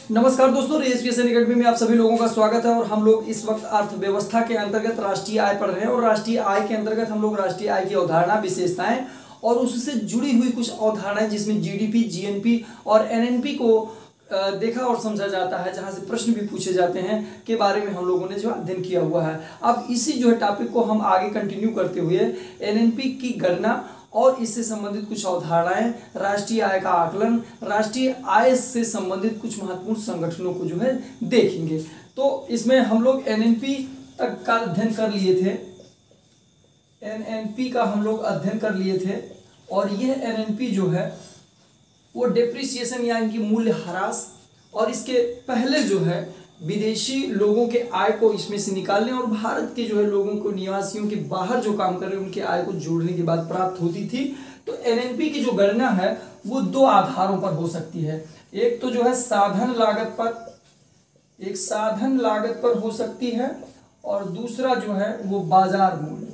नमस्कार दोस्तों, education academy में आप सभी लोगों का स्वागत है। और हम लोग इस वक्त अर्थव्यवस्था के अंतर्गत राष्ट्रीय आय पढ़ रहे हैं और राष्ट्रीय आय के अंतर्गत हम लोग राष्ट्रीय आय की अवधारणा, विशेषताएं और उससे जुड़ी हुई कुछ अवधारणाएं जिसमें जीडीपी, जीएनपी और एनएनपी को देखा और समझा जाता है, जहां से प्रश्न भी पूछे जाते हैं के बारे में हम लोगों ने जो अध्ययन किया हुआ है। अब इसी जो है टॉपिक को हम आगे कंटिन्यू करते हुए एनएनपी की गणना और इससे संबंधित कुछ अवधारणाएं, राष्ट्रीय आय का आकलन, राष्ट्रीय आय से संबंधित कुछ महत्वपूर्ण संगठनों को जो है देखेंगे। तो इसमें हम लोग एनएनपी तक का अध्ययन कर लिए थे, एनएनपी का हम लोग अध्ययन कर लिए थे। और यह एनएनपी जो है वो डेप्रिसिएशन यानी कि मूल्य ह्रास, और इसके पहले जो है विदेशी लोगों के आय को इसमें से निकालने और भारत के जो है लोगों को, निवासियों के बाहर जो काम कर रहे हैं उनके आय को जोड़ने के बाद प्राप्त होती थी। तो एनएनपी की जो गणना है वो दो आधारों पर हो सकती है। एक तो जो है साधन लागत पर, एक साधन लागत पर हो सकती है, और दूसरा जो है वो बाजार मूल्य,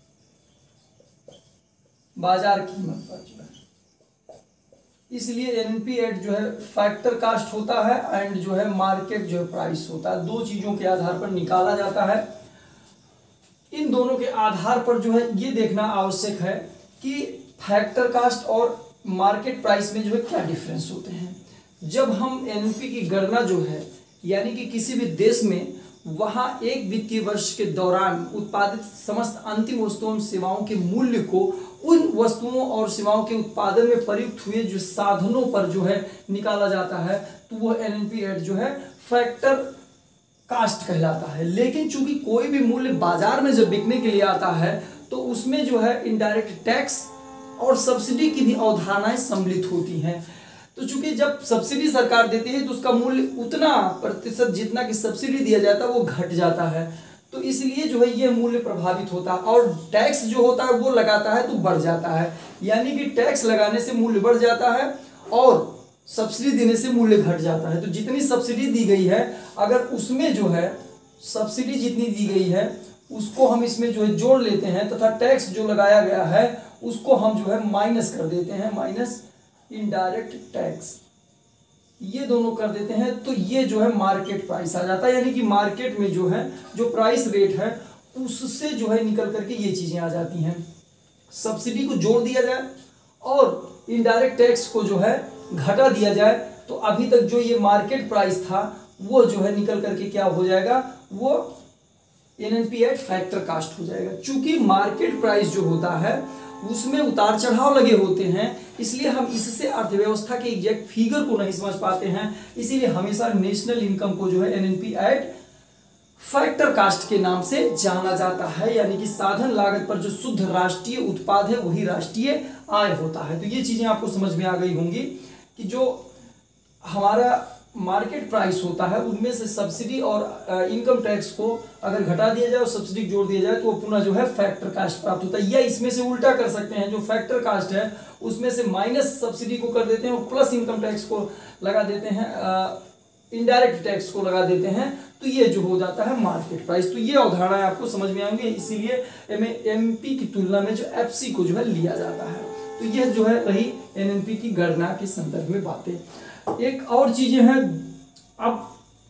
बाजार कीमत पर जो है। इसलिए एनएनपी एट जो है फैक्टर कास्ट होता है एंड जो है मार्केट जो है प्राइस होता है। दो चीजों के आधार पर निकाला जाता है। इन दोनों के आधार पर जो है ये देखना आवश्यक है कि फैक्टर कास्ट और मार्केट प्राइस में जो है क्या डिफरेंस होते हैं। जब हम एनएनपी की गणना जो है यानी कि किसी भी देश में वहां एक वित्तीय वर्ष के दौरान उत्पादित समस्त अंतिम वस्तुओं और सेवाओं के मूल्य को उन वस्तुओं और सेवाओं के उत्पादन में प्रयुक्त हुए जो साधनों पर जो है निकाला जाता है, तो वो एनएनपी एट जो है फैक्टर कास्ट कहलाता है। लेकिन चूंकि कोई भी मूल्य बाजार में जब बिकने के लिए आता है तो उसमें जो है इनडायरेक्ट टैक्स और सब्सिडी की भी अवधारणाएं सम्मिलित होती हैं। तो चूंकि जब सब्सिडी सरकार देती है तो उसका मूल्य उतना प्रतिशत जितना कि सब्सिडी दिया जाता है वो घट जाता है, तो इसलिए जो है ये मूल्य प्रभावित होता है। और टैक्स जो होता है वो लगाता है तो बढ़ जाता है, यानी कि टैक्स लगाने से मूल्य बढ़ जाता है और सब्सिडी देने से मूल्य घट जाता है। तो जितनी सब्सिडी दी गई है, अगर उसमें जो है सब्सिडी जितनी दी गई है उसको हम इसमें जो है जोड़ लेते हैं तथा टैक्स जो लगाया गया है उसको हम जो है माइनस कर देते हैं, माइनस इनडायरेक्ट टैक्स, ये दोनों कर देते हैं, तो ये जो है मार्केट प्राइस आ जाता है। यानी कि मार्केट में जो है जो प्राइस रेट है उससे जो है निकल करके ये चीजें आ जाती हैं। सब्सिडी को जोड़ दिया जाए और इनडायरेक्ट टैक्स को जो है घटा दिया जाए, तो अभी तक जो ये मार्केट प्राइस था वो जो है निकल करके क्या हो जाएगा, वो एनएनपी एट फैक्टर कास्ट हो जाएगा। चूंकि मार्केट प्राइस जो होता है उसमें उतार चढ़ाव लगे होते हैं, इसलिए हम इससे अर्थव्यवस्था के एग्जैक्ट फिगर को नहीं समझ पाते हैं। इसीलिए हमेशा नेशनल इनकम को जो है एनएनपी एट फैक्टर कास्ट के नाम से जाना जाता है। यानी कि साधन लागत पर जो शुद्ध राष्ट्रीय उत्पाद है वही राष्ट्रीय आय होता है। तो ये चीजें आपको समझ में आ गई होंगी कि जो हमारा मार्केट प्राइस होता है उनमें से सब्सिडी और इनकम टैक्स को अगर घटा दिया जाए और सब्सिडी जोड़ दिया जाए तो वो पुनः जो है फैक्टर कास्ट प्राप्त होता है। या इसमें से उल्टा कर सकते हैं, जो फैक्टर कास्ट है उसमें से माइनस सब्सिडी को कर देते हैं और प्लस इनकम टैक्स को लगा देते हैं, इनडायरेक्ट टैक्स को लगा देते हैं, तो ये जो हो जाता है मार्केट प्राइस। तो ये अवधारणाएं आपको समझ में आएंगे, इसीलिए एमपी की तुलना में जो एफसी को जो है लिया जाता है। तो यह जो है रही एनएनपी की गणना के संदर्भ में बातें। एक और चीजें हैं, अब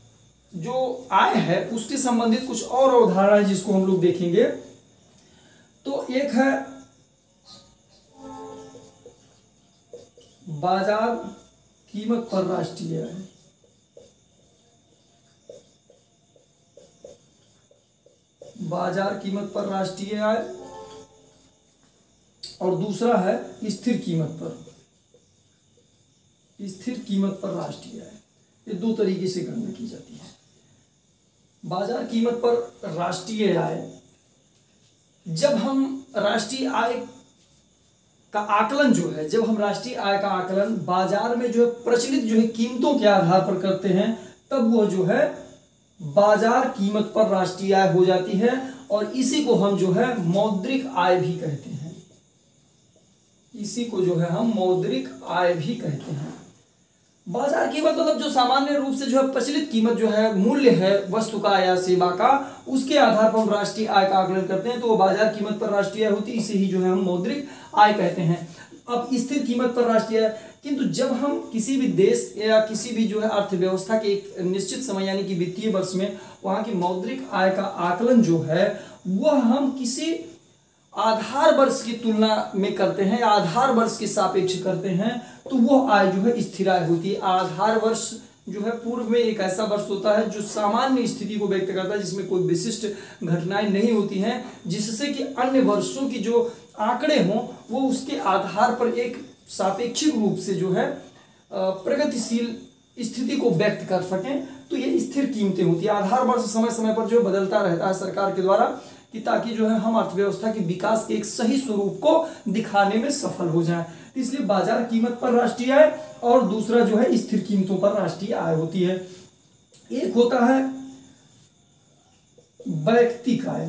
जो आय है उसके संबंधित कुछ और अवधारणाएं जिसको हम लोग देखेंगे। तो एक है बाजार कीमत पर राष्ट्रीय आय, बाजार कीमत पर राष्ट्रीय आय, और दूसरा है स्थिर कीमत पर, स्थिर कीमत पर राष्ट्रीय आय। ये दो तरीके से गणना की जाती है। बाजार कीमत पर राष्ट्रीय आय, जब हम राष्ट्रीय आय का आकलन जो है, जब हम राष्ट्रीय आय का आकलन बाजार में जो है प्रचलित जो है कीमतों के आधार पर करते हैं, तब वह जो है बाजार कीमत पर राष्ट्रीय आय हो जाती है। और इसी को हम जो है मौद्रिक आय भी कहते हैं, इसी को जो है हम मौद्रिक आय भी कहते हैं। बाजार कीमत मतलब जो सामान्य रूप से जो है प्रचलित कीमत जो है, मूल्य है वस्तु का या सेवा का, उसके आधार पर हम राष्ट्रीय आय का आकलन करते हैं, तो वो बाजार कीमत पर राष्ट्रीय आय होती है। इसे ही जो है हम मौद्रिक आय कहते हैं। अब स्थिर कीमत पर राष्ट्रीय आय, किंतु जब हम किसी भी देश या किसी भी जो है अर्थव्यवस्था के एक निश्चित समय यानी कि वित्तीय वर्ष में वहां की मौद्रिक आय का आकलन जो है वह हम किसी आधार वर्ष की तुलना में करते हैं या आधार वर्ष के सापेक्ष करते हैं, तो वो आय जो है स्थिर आय होती है। आधार वर्ष जो है पूर्व में एक ऐसा वर्ष होता है जो सामान्य स्थिति को व्यक्त करता है, जिसमें कोई विशिष्ट घटनाएं नहीं होती हैं, जिससे कि अन्य वर्षों की जो आंकड़े हों वो उसके आधार पर एक सापेक्षिक रूप से जो है प्रगतिशील स्थिति को व्यक्त कर सकें। तो ये स्थिर कीमतें होती है। आधार वर्ष समय समय पर जो बदलता रहता है सरकार के द्वारा, कि ताकि जो है हम अर्थव्यवस्था के विकास के एक सही स्वरूप को दिखाने में सफल हो जाएं। इसलिए बाजार कीमत पर राष्ट्रीय आय और दूसरा जो है स्थिर कीमतों पर राष्ट्रीय आय होती है। एक होता है वैयक्तिक आय।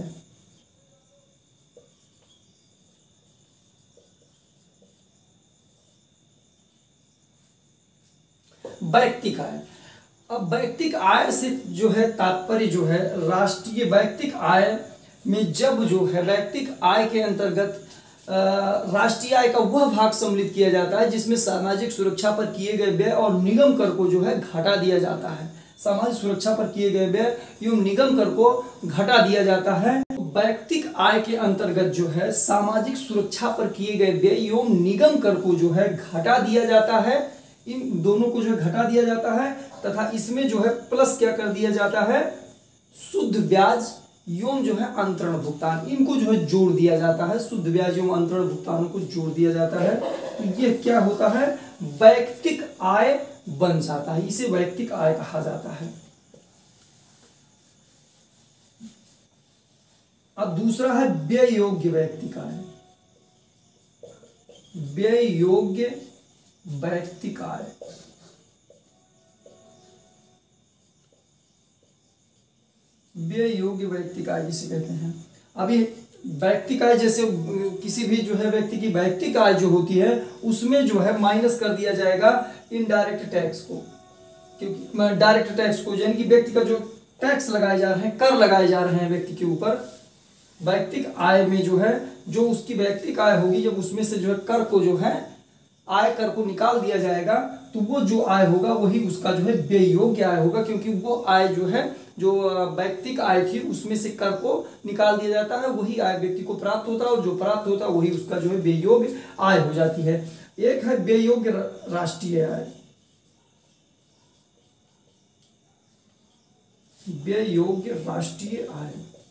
वैयक्तिक आय, अब वैयक्तिक आय से जो है तात्पर्य जो है राष्ट्रीय वैयक्तिक आय में जब जो है वैयक्तिक आय के अंतर्गत राष्ट्रीय आय का वह भाग सम्मिलित किया जाता है जिसमें सामाजिक सुरक्षा पर किए गए व्यय और निगम कर को जो है घटा दिया जाता है। सामाजिक सुरक्षा पर किए गए व्यय एवं निगम कर को घटा दिया जाता है। वैयक्तिक आय के अंतर्गत जो है सामाजिक सुरक्षा पर किए गए व्यय एवं निगम कर को जो है घटा दिया जाता है। इन दोनों को जो है घटा दिया जाता है तथा इसमें जो है प्लस क्या कर दिया जाता है, शुद्ध ब्याज एवं जो है अंतरण भुगतान, इनको जो है जोड़ दिया जाता है। शुद्ध ब्याज एवं अंतरण भुगतान को जोड़ दिया जाता है। तो ये क्या होता है, वैयक्तिक आय बन जाता है। इसे वैयक्तिक आय कहा जाता है। अब दूसरा है व्यय योग्य वैयक्तिक आय। व्यय योग्य वैयक्तिक आय, व्यय योग्य वैयक्तिक आय जिसे कहते हैं। अभी वैयक्तिक आय जैसे किसी भी जो है व्यक्ति की वैयक्तिक आय जो होती है उसमें जो है माइनस कर दिया जाएगा इनडायरेक्ट टैक्स को, क्योंकि डायरेक्ट टैक्स को यानी कि व्यक्ति का जो टैक्स लगाए जा रहे हैं, कर लगाए जा रहे हैं व्यक्ति के ऊपर, वैयक्तिक आय में जो है जो उसकी वैयक्तिक आय होगी जब उसमें से जो है कर को जो है आय कर को निकाल दिया जाएगा तो वो जो आय होगा वही उसका जो है व्यय योग्य आय होगा, क्योंकि वो आय जो है जो वैयक्तिक आय थी उसमें से कर को निकाल दिया जाता है, वही आय व्यक्ति को प्राप्त होता है और जो प्राप्त होता है वही उसका जो है व्यय योग्य आय हो जाती है। एक है व्यय योग्य राष्ट्रीय आय। व्यय योग्य राष्ट्रीय आय,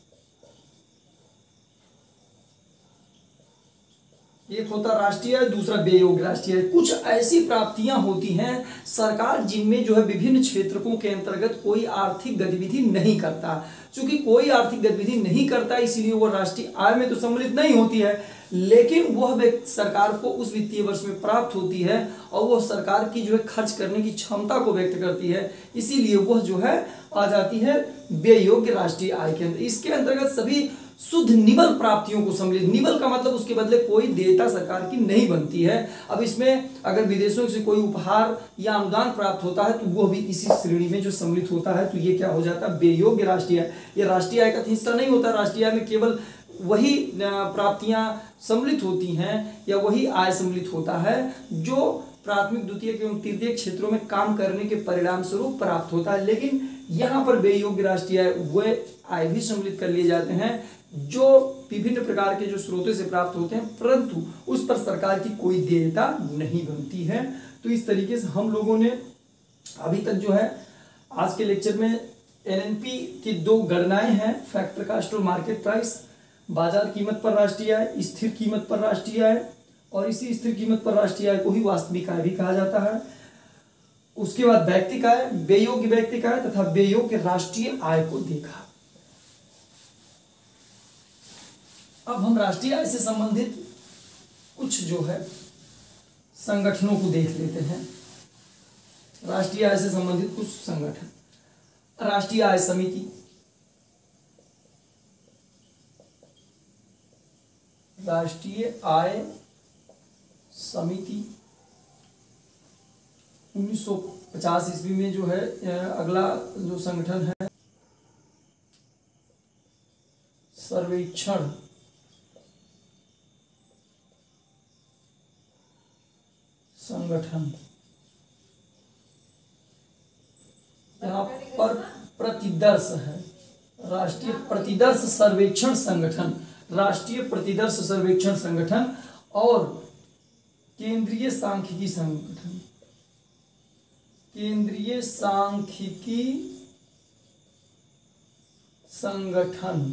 एक होता राष्ट्रीय आय, दूसरा व्यय योग्य राष्ट्रीय आय। कुछ ऐसी प्राप्तियां होती हैं सरकार जिनमें जो है विभिन्न क्षेत्रकों के अंतर्गत कोई आर्थिक गतिविधि नहीं करता। चूंकि कोई आर्थिक गतिविधि नहीं करता इसलिए वो राष्ट्रीय आय में तो सम्मिलित नहीं होती है, लेकिन वह सरकार को उस वित्तीय वर्ष में प्राप्त होती है और वह सरकार की जो है खर्च करने की क्षमता को व्यक्त करती है, इसीलिए वह जो है आ जाती है व्यय योग्य राष्ट्रीय आय के अंदर। इसके अंतर्गत सभी शुद्ध निबल प्राप्तियों को सम्मिलित, निबल का मतलब उसके बदले कोई देयता सरकार की नहीं बनती है। अब इसमें अगर विदेशों से कोई उपहार या अनुदान प्राप्त होता है तो वो भी इसी श्रेणी में जो सम्मिलित होता है, तो ये क्या हो जाता है, व्यय योग्य राष्ट्रीय आय। ये राष्ट्रीय आय का हिस्सा नहीं होता। राष्ट्रीय आय में केवल वही प्राप्तियां सम्मिलित होती हैं या वही आय सम्मिलित होता है जो प्राथमिक द्वितीयक एवं तृतीयक क्षेत्रों में काम करने के परिणाम स्वरूप प्राप्त होता है। लेकिन यहाँ पर व्यय योग्य राष्ट्रीय आय वे आय भी सम्मिलित कर लिए जाते हैं जो विभिन्न प्रकार के जो स्रोतों से प्राप्त होते हैं, परंतु उस पर सरकार की कोई देयता नहीं बनती है। तो इस तरीके से हम लोगों ने अभी तक जो है आज के लेक्चर में एनएनपी की दो गणनाएं हैं, फैक्टर कास्ट और मार्केट प्राइस, बाजार कीमत पर राष्ट्रीय आय, स्थिर कीमत पर राष्ट्रीय आय, और इसी स्थिर कीमत पर राष्ट्रीय आय को ही वास्तविक आय भी कहा जाता है। उसके बाद वैयक्तिक आय, व्यय योग्य वैयक्तिक आय तथा व्यय योग्य राष्ट्रीय आय को देखा। अब हम राष्ट्रीय आय से संबंधित कुछ जो है संगठनों को देख लेते हैं। राष्ट्रीय आय से संबंधित कुछ संगठन, राष्ट्रीय आय समिति, राष्ट्रीय आय समिति 1950 ईस्वी में जो है अगला जो संगठन है सर्वेक्षण संगठन, यहाँ पर प्रतिदर्श है, राष्ट्रीय प्रतिदर्श सर्वेक्षण संगठन, राष्ट्रीय प्रतिदर्श सर्वेक्षण संगठन और केंद्रीय सांख्यिकी संगठन, केंद्रीय सांख्यिकी संगठन,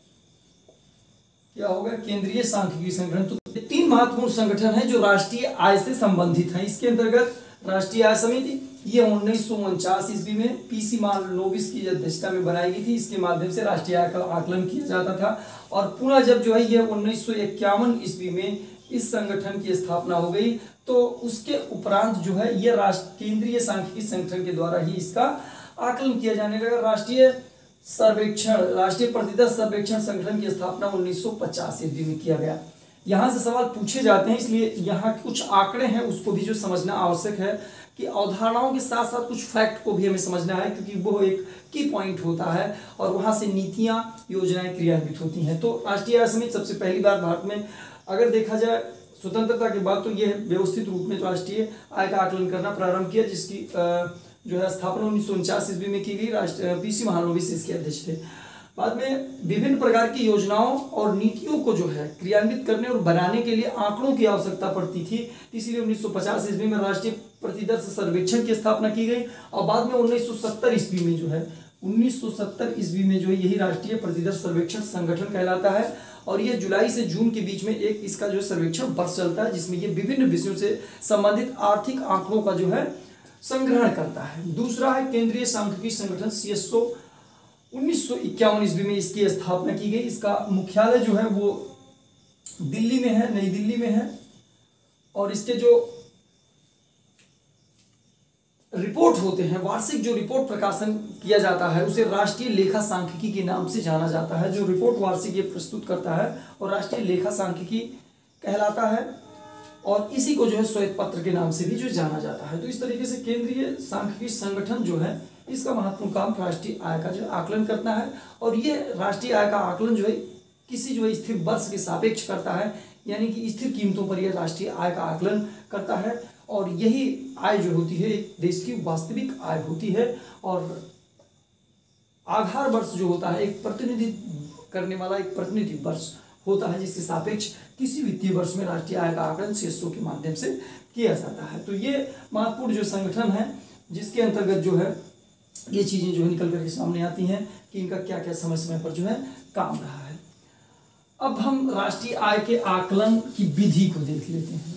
क्या होगा, केंद्रीय सांख्यिकी संगठन। तो तीन महत्वपूर्ण संगठन हैं जो राष्ट्रीय आय से संबंधित हैं। इसके अंतर्गत राष्ट्रीय आय समिति, ये 1949 ईस्वी में पीसी महालनोबिस की अध्यक्षता में बनाई गई थी। इसके माध्यम से राष्ट्रीय आय का आकलन किया जाता था और पुनः जब जो है ये 1951 ईस्वी में इस संगठन की स्थापना हो गई, तो उसके उपरांत जो है ये केंद्रीय सांख्यिकी संगठन के द्वारा ही इसका आकलन किया जाने लगा। राष्ट्रीय प्रतिदर्श सर्वेक्षण संगठन की स्थापना 1950 ईस्वी में किया गया। यहाँ से सवाल पूछे जाते हैं, इसलिए यहाँ कुछ आंकड़े हैं उसको भी जो समझना आवश्यक है कि अवधारणाओं के साथ साथ कुछ फैक्ट को भी हमें समझना है, क्योंकि वो एक की पॉइंट होता है और वहाँ से नीतियाँ योजनाएं क्रियान्वित होती हैं। तो राष्ट्रीय आय समिति सबसे पहली बार भारत में अगर देखा जाए स्वतंत्रता के बाद, तो यह व्यवस्थित रूप में राष्ट्रीय आय का आकलन करना प्रारंभ किया, जिसकी जो है स्थापना 1949 ईस्वी में की गई। पीसी महालनोबिस इसके अध्यक्ष थे। बाद में विभिन्न प्रकार की योजनाओं और नीतियों को जो है क्रियान्वित करने और बनाने के लिए आंकड़ों की आवश्यकता पड़ती थी, इसलिए 1950 ईस्वी में राष्ट्रीय प्रतिदर्श सर्वेक्षण की स्थापना की गई और बाद में 1970 ईस्वी में जो है 1970 ईस्वी में जो है यही राष्ट्रीय प्रतिदर्श सर्वेक्षण संगठन कहलाता है और यह जुलाई से जून के बीच में एक इसका जो सर्वेक्षण वर्ष चलता है, जिसमें ये विभिन्न विषयों से संबंधित आर्थिक आंकड़ों का जो है संग्रहण करता है। दूसरा है केंद्रीय सांख्यिकी संगठन CSO, 1951 ईस्वी में इसकी स्थापना की गई। इसका मुख्यालय जो है वो दिल्ली में है, नई दिल्ली में है और इसके जो रिपोर्ट होते हैं, वार्षिक जो रिपोर्ट प्रकाशन किया जाता है उसे राष्ट्रीय लेखा सांख्यिकी के नाम से जाना जाता है। जो रिपोर्ट वार्षिक ये प्रस्तुत करता है और राष्ट्रीय लेखा सांख्यिकी कहलाता है और इसी को जो है श्वेत पत्र के नाम से भी जो जाना जाता है। तो इस तरीके से केंद्रीय सांख्यिकी संगठन जो है इसका महत्वपूर्ण काम राष्ट्रीय आय का जो आकलन करना है और ये राष्ट्रीय आय का आकलन जो है किसी जो है स्थिर वर्ष के सापेक्ष करता है, यानी कि स्थिर कीमतों पर यह राष्ट्रीय आय का आकलन करता है और यही आय जो होती है एक देश की वास्तविक आय होती है और आधार वर्ष जो होता है एक प्रतिनिधित्व करने वाला एक प्रतिनिधि वर्ष होता है, जिसके सापेक्ष किसी वित्तीय वर्ष में राष्ट्रीय आय का आकलन CSO के माध्यम से किया जाता है। तो ये महत्वपूर्ण जो संगठन है जिसके अंतर्गत जो है ये चीजें जो है निकल करके सामने आती हैं कि इनका क्या क्या समय समय पर जो है काम रहा है। अब हम राष्ट्रीय आय के आकलन की विधि को देख लेते हैं।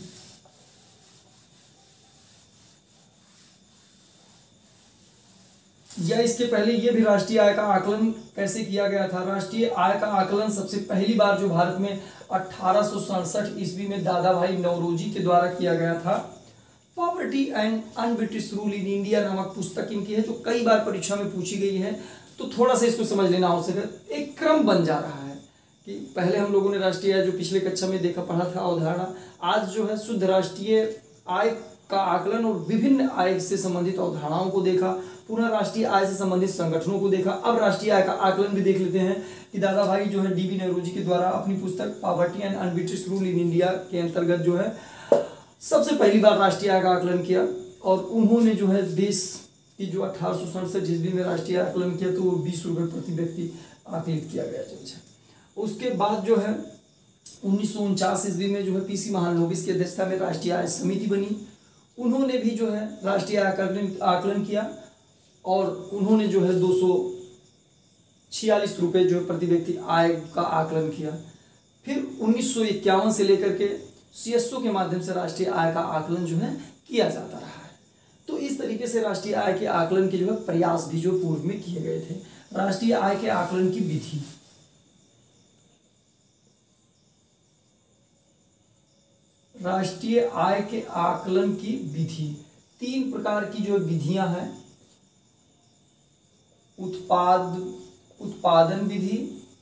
या इसके पहले ये भी राष्ट्रीय आय का आकलन कैसे किया गया था। राष्ट्रीय आय का आकलन सबसे पहली बार जो भारत में 1867 ईस्वी में दादा भाई नौरोजी के द्वारा किया गया था। Poverty and un-British rule in India नामक पुस्तक इनकी है जो कई बार परीक्षा में पूछी गई है, तो थोड़ा सा इसको समझ लेना आवश्यक है। एक क्रम बन जा रहा है कि पहले हम लोगों ने राष्ट्रीय आय जो पिछले कक्षा में देखा पढ़ा था अवधारणा, आज जो है शुद्ध राष्ट्रीय आय का आकलन और विभिन्न आय से संबंधित अवधारणाओं को देखा, पुनः राष्ट्रीय आय से संबंधित संगठनों को देखा। अब राष्ट्रीय आय का आकलन भी देख लेते हैं कि दादा भाई जो है DB नौरोजी के द्वारा अपनी पुस्तक poverty and un-British rule in India के अंतर्गत जो है सबसे पहली बार राष्ट्रीय आय का आकलन किया और उन्होंने जो है देश की जो 1867 ईस्वी में राष्ट्रीय आकलन किया तो वो 20 रुपये प्रति व्यक्ति आकलित किया गया। उसके बाद जो है 1949 ईस्वी में जो है PC महालनोबिस की अध्यक्षता में राष्ट्रीय आय समिति बनी। उन्होंने भी जो है राष्ट्रीय आय आकलन किया और उन्होंने जो है 246 रुपये जो है प्रति व्यक्ति आय का आकलन किया। फिर 1951 से लेकर के CSO के माध्यम से राष्ट्रीय आय का आकलन जो है किया जाता रहा है। तो इस तरीके से राष्ट्रीय आय के आकलन के जो है प्रयास भी जो पूर्व में किए गए थे। राष्ट्रीय आय के आकलन की विधि, राष्ट्रीय आय के आकलन की विधि 3 प्रकार की जो विधियां हैं, उत्पादन विधि,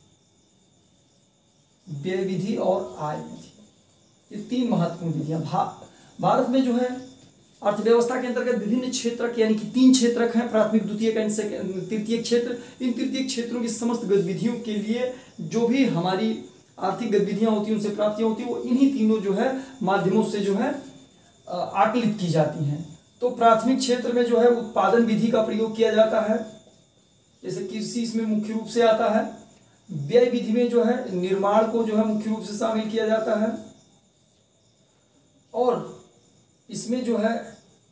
व्यय विधि और आय विधि। ये 3 महत्वपूर्ण विधियां भारत में जो है अर्थव्यवस्था के अंतर्गत विभिन्न क्षेत्रक यानी कि 3 क्षेत्रक हैं, प्राथमिक, द्वितीयक एवं तृतीयक क्षेत्र। इन तृतीयक क्षेत्रों की समस्त गतिविधियों के लिए जो भी हमारी आर्थिक गतिविधियां होती हैं, उनसे प्राप्तियां होती हैं, वो इन्हीं तीनों जो है माध्यमों से जो है आकलित की जाती हैं। तो प्राथमिक क्षेत्र में जो है उत्पादन विधि का प्रयोग किया जाता है, जैसे कृषि इसमें मुख्य रूप से आता है। व्यय विधि में जो है निर्माण को जो है मुख्य रूप से शामिल किया जाता है, और इसमें जो है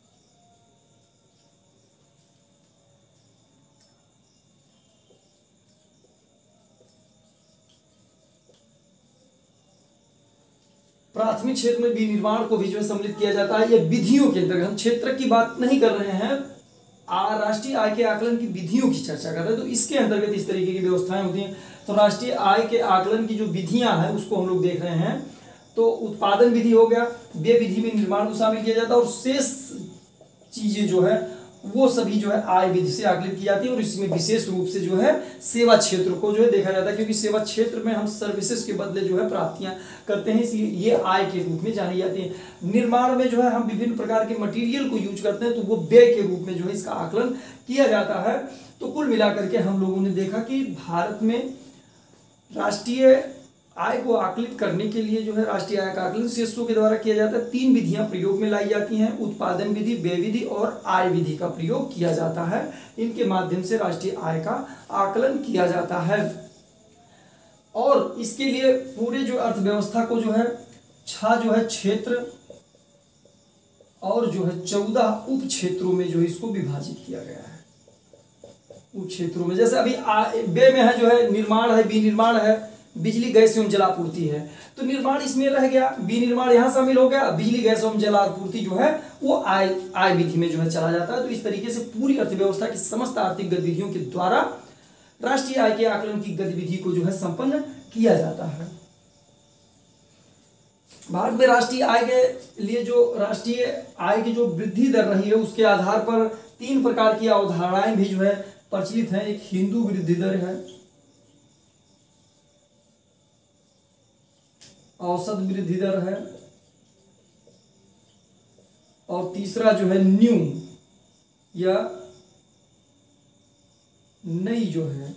प्राथमिक क्षेत्र में विनिर्माण को भी जो है सम्मिलित किया जाता है। ये विधियों के अंतर्गत, हम क्षेत्र की बात नहीं कर रहे हैं, राष्ट्रीय आय के आकलन की विधियों की चर्चा कर रहे हैं। तो इसके अंतर्गत इस तरीके की व्यवस्थाएं होती हैं। तो राष्ट्रीय आय के आकलन की जो विधियां हैं उसको हम लोग देख रहे हैं। तो उत्पादन विधि हो गया, व्यय विधि में निर्माण को शामिल किया जाता है, और शेष चीजें जो है वो सभी जो है आय विधि से आकलित की जाती है। और इसमें विशेष रूप से जो है सेवा क्षेत्र को जो है देखा जाता है, क्योंकि सेवा क्षेत्र में हम सर्विसेज के बदले जो है प्राप्तियां करते हैं, इसलिए ये आय के रूप में जानी जाती है। निर्माण में जो है हम विभिन्न प्रकार के मटेरियल को यूज करते हैं, तो वो व्यय के रूप में जो है इसका आकलन किया जाता है। तो कुल मिलाकर के हम लोगों ने देखा कि भारत में राष्ट्रीय आय को आकलित करने के लिए जो है राष्ट्रीय आय का आकलन शीर्षों के द्वारा किया जाता है। 3 विधियां प्रयोग में लाई जाती हैं, उत्पादन विधि, व्यय विधि और आय विधि का प्रयोग किया जाता है। इनके माध्यम से राष्ट्रीय आय का आकलन किया जाता है, और इसके लिए पूरे जो अर्थव्यवस्था को जो है 6 जो है क्षेत्र और जो है 14 उप क्षेत्रों में जो है इसको विभाजित किया गया है। उप क्षेत्रों में जैसे अभी व्यय में है जो है निर्माण है, विनिर्माण है, बिजली गैस एवं जलापूर्ति है। तो निर्माण इसमें रह गया, विनिर्माण यहां शामिल हो गया, बिजली गैस एवं जलापूर्ति जो है वो आय विधि में जो है चला जाता है। तो इस तरीके से पूरी अर्थव्यवस्था की समस्त आर्थिक गतिविधियों के द्वारा राष्ट्रीय आय के आकलन की गतिविधि को जो है संपन्न किया जाता है। भारत में राष्ट्रीय आय के लिए जो राष्ट्रीय आय की जो वृद्धि दर रही है उसके आधार पर 3 प्रकार की अवधारणाएं भी जो है प्रचलित हैं। एक हिंदू वृद्धि दर है, औसत वृद्धि दर है, और तीसरा जो है न्यू या नई जो है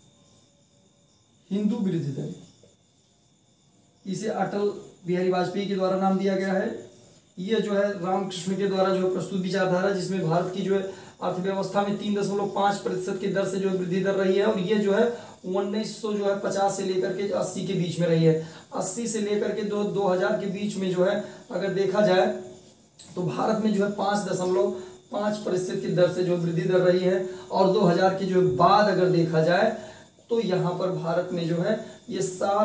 हिंदू वृद्धि दर। इसे अटल बिहारी वाजपेयी के द्वारा नाम दिया गया है। यह जो है रामकृष्ण के द्वारा जो है प्रस्तुत विचारधारा, जिसमें भारत की जो है अर्थव्यवस्था में 3.5% की दर से जो है वृद्धि दर रही है, और ये जो है 1950 से लेकर के 80 के बीच में रही है। 80 से लेकर के 2000 के बीच में जो है अगर देखा जाए तो भारत में जो है 5.5% की दर से जो वृद्धि दर रही है, और 2000 के जो बाद अगर देखा जाए तो यहाँ पर भारत में जो है ये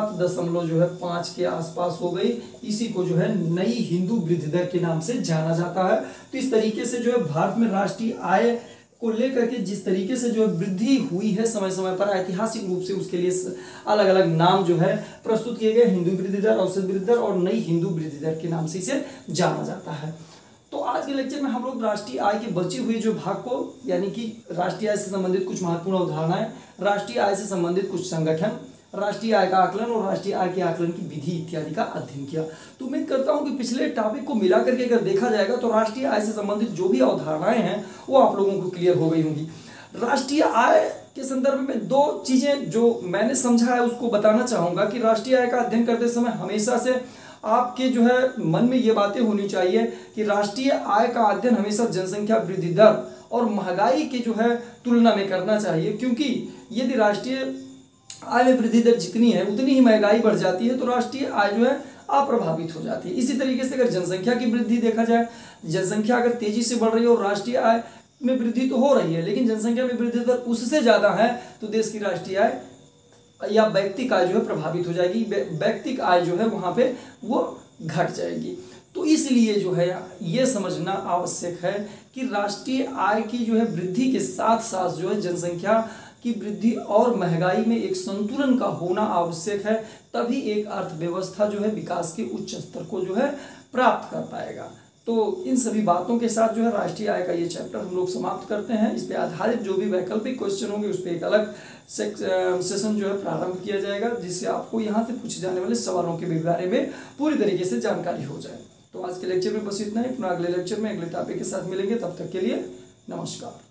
7.5 के आसपास हो गई। इसी को जो है नई हिंदू वृद्धि दर के नाम से जाना जाता है। तो इस तरीके से जो है भारत में राष्ट्रीय आय को लेकर के जिस तरीके से जो है वृद्धि हुई है समय समय पर ऐतिहासिक रूप से, उसके लिए अलग अलग नाम जो है प्रस्तुत किए गए। हिंदू वृद्धि दर, औसत वृद्धि दर और नई हिंदू वृद्धि दर के नाम से इसे जाना जाता है। तो आज के लेक्चर में हम लोग राष्ट्रीय आय के बचे हुए जो भाग को, यानी कि राष्ट्रीय आय से संबंधित कुछ महत्वपूर्ण अवधारणाएं, राष्ट्रीय आय से संबंधित कुछ संगठन, राष्ट्रीय आय का आकलन और राष्ट्रीय आय के आकलन की विधि इत्यादि का अध्ययन किया। तो उम्मीद करता हूं कि पिछले टॉपिक को मिला करके अगर देखा जाएगा तो राष्ट्रीय आय से संबंधित जो भी अवधारणाएं हैं वो आप लोगों को क्लियर हो गई होंगी। राष्ट्रीय आय के संदर्भ में 2 चीजें जो मैंने समझा है उसको बताना चाहूंगा कि राष्ट्रीय आय का अध्ययन करते समय हमेशा से आपके जो है मन में ये बातें होनी चाहिए कि राष्ट्रीय आय का अध्ययन हमेशा जनसंख्या वृद्धि दर और महंगाई के जो है तुलना में करना चाहिए, क्योंकि यदि राष्ट्रीय आय में वृद्धि दर जितनी है उतनी ही महंगाई बढ़ जाती है, तो राष्ट्रीय आय जो है अप्रभावित हो जाती है। इसी तरीके से अगर जनसंख्या की वृद्धि देखा जाए, जनसंख्या अगर तेजी से बढ़ रही है और राष्ट्रीय आय में वृद्धि तो हो रही है, लेकिन जनसंख्या में वृद्धि दर उससे ज्यादा है, तो देश की राष्ट्रीय आय या व्यक्तिक आय जो है प्रभावित हो जाएगी, व्यक्तिक आय जो है वहां पे वो घट जाएगी। तो इसलिए जो है ये समझना आवश्यक है कि राष्ट्रीय आय की जो है वृद्धि के साथ साथ जो है जनसंख्या की वृद्धि और महंगाई में एक संतुलन का होना आवश्यक है, तभी एक अर्थव्यवस्था जो है विकास के उच्च स्तर को जो है प्राप्त कर पाएगा। तो इन सभी बातों के साथ जो है राष्ट्रीय आय का ये चैप्टर हम लोग समाप्त करते हैं। इस पे आधारित जो भी वैकल्पिक क्वेश्चन होंगे उस पर एक अलग सेशन जो है प्रारंभ किया जाएगा, जिससे आपको यहाँ से पूछे जाने वाले सवालों के बारे में पूरी तरीके से जानकारी हो जाए। तो आज के लेक्चर में बस इतना ही। पुनः अगले लेक्चर में अगले टॉपिक के साथ मिलेंगे, तब तक के लिए नमस्कार।